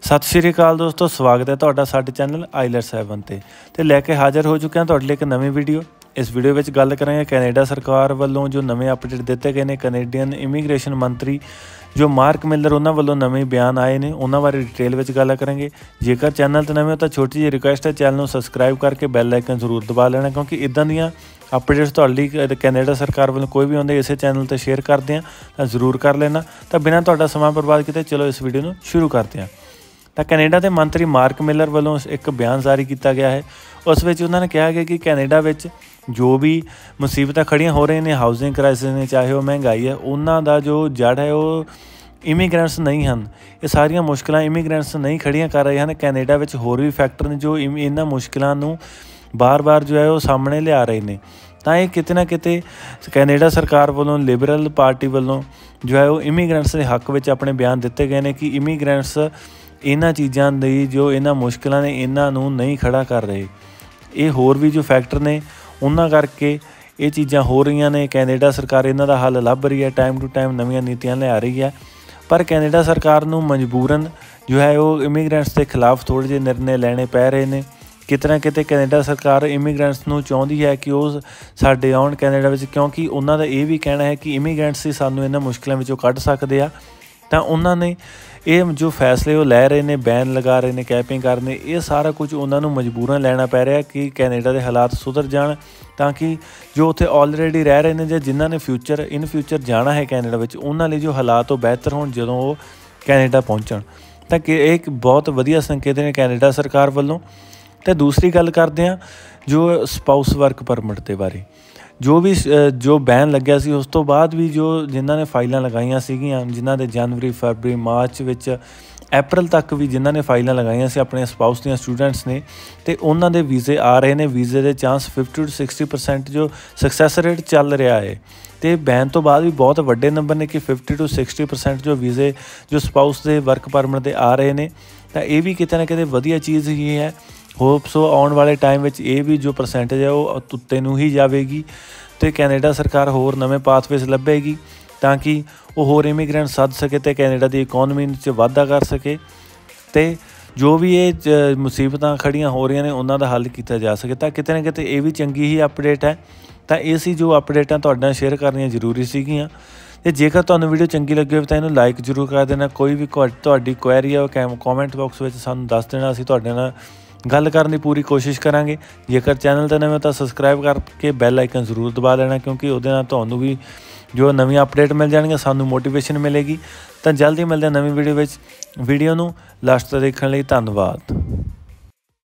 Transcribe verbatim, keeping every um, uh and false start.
सत श्री अकाल दोस्तों, स्वागत है तुहाडा साडे चैनल आईलैट्स सैवन ते ते लैके हाज़र हो चुके हैं तुहाडे लई एक नवीं वीडियो। इस वीडियो में गल करेंगे कैनेडा सरकार वालों जो नवे अपडेट दिते गए हैं। कैनेडियन इमीग्रेशन मंत्री जो मार्क मिलर उन्होंने वालों नवे बयान आए हैं, उन्होंने बारे डिटेल में गल करेंगे। जेकर चैनल तो नवे हो तो छोटी जी रिक्वेस्ट है, चैनल को सबसक्राइब करके बैल आइकन जरूर दबा लेना, क्योंकि इदां दियां अपडेट्स तुहाडे लई कैनेडा सरकार वालों कोई भी आउंदे इस चैनल पर शेयर करते हैं तो जरूर कर लेना। तो बिना तुहाडा समा बर्बाद किए चलो इस वीडियो को शुरू करते हैं। तो कैनेडा के मंत्री मार्क मिलर वालों एक बयान जारी किया गया है। उस विच उन्होंने कहा गया कि कैनेडा में जो भी मुसीबत खड़ियाँ हो रही हैं, हाउसिंग क्राइसिस ने चाहे वो महंगाई है, उन्हों जो जड़ है वो इमीग्रेंट्स नहीं हैं। ये सारिया मुश्किल इमीग्रेंट्स नहीं खड़ियाँ कर रहे हैं। कैनेडा में होर भी फैक्टर ने जो इन्होंने मुश्किलों बार बार जो है वो सामने लिया रहे हैं। तो ये किते ना किते कैनेडा सरकार वालों लिबरल पार्टी वालों जो है वो इमीग्रेंट्स के हक में अपने बयान दिते गए हैं कि इमीग्रेंट्स इन्हां चीज़ों की जो इन्हां मुश्किलों ने इन्हों नहीं खड़ा कर रहे। ये होर भी जो फैक्टर ने उन्हां करके ये चीज़ां हो रही ने। कैनेडा सरकार इन्हां दा हल लभ रही है, टाइम टू टाइम नवीं नीतियां लिया रही है, पर कैनेडा सरकार नूं मजबूरन जो है वो इमीग्रेंट्स के खिलाफ थोड़े जे निर्णय लेने पै रहे हैं। किते ना किते कैनेडा सरकार इमीग्रेंट्स नूं चाहुंदी है कि वो साडे आउण कैनेडा विच, क्योंकि उन्हां दा ये भी कहना है कि इमीग्रेंट्स ही सानूं इन्हां मुश्किलों विचों कढ सकदे आ। तो उन्होंने ये जो फैसले वो लै रहे हैं, बैन लगा रहे हैं, कैपिंग करने, ये सारा कुछ उन्होंने मजबूरन लेना पै रहा कि कैनेडा के हालात सुधर जान, ताकि जो उत्थे ऑलरेडी रह रहे हैं जो जिन्हों ने फ्यूचर इन फ्यूचर जाना है कैनेडा में, उन्होंने जो हालात वो बेहतर हो जो वो कैनेडा पहुँचण। तो एक बहुत वधिया संकेत ने कैनेडा सरकार वालों। तो दूसरी गल करते हैं जो स्पाउस वर्क परमिट के बारे, जो भी जो बैन लग्या सी उस तो बाद भी जो जिन्हों ने फाइलां लगाइयां सीगियां, जिन्हों ने जनवरी फरवरी मार्च विच अप्रैल तक भी जिन्हों ने फाइलां लगाइयां सी अपने स्पाउस दियां स्टूडेंट्स ने, तो उन्होंने दे वीज़े आ रहे हैं। वीज़े के chance fifty to sixty percent जो सक्सैस रेट चल रहा है। तो बैन तो बाद भी बहुत वड्डे नंबर ने कि फिफ्टी टू सिक्सटी परसेंट जो वीज़े जो स्पाउस के वर्क परमिट के आ रहे हैं। तो ये भी किते ना किते वधिया चीज़ ही है। होप सो आने वाले टाइम में ये भी जो परसेंटेज है वो उत्ते नूं ही जाएगी। तो कैनेडा सरकार होर नवे पाथवेज लभेगी ताकि वो होर इमीग्रेंट सद सके तो कैनेडा की इकोनमी च वाधा कर सके। तो जो भी ये मुसीबत खड़ियाँ हो रही हैं उन्हों का हल किया जा सके। तो किते ना किते ये भी चंगी ही अपडेट है। तो ये सी जो अपडेटा तुहाडे नाल शेयर करनियां जरूरी सीगियां। ते जेकर तुहानूं वीडियो चंगी लगी हो तो इन्हूं लाइक जरूर कर देना। कोई भी तुहाडी क्वेरी है वो कॉमेंट बॉक्स में सानूं दस देना, असीं तुहाडे नाल गल करने की पूरी कोशिश करांगे। जेकर चैनल तो नवे तो सबसक्राइब करके बैल आइकन जरूर दबा लेना, क्योंकि उहदे नाल तुहानूं भी जो नवी अपडेट मिल जाएगी, सानूं मोटिवेशन मिलेगी। तो जल्दी मिलते हैं नवी वीडियो में। वीडियो नूं लास्ट तक देखने लई धन्नवाद।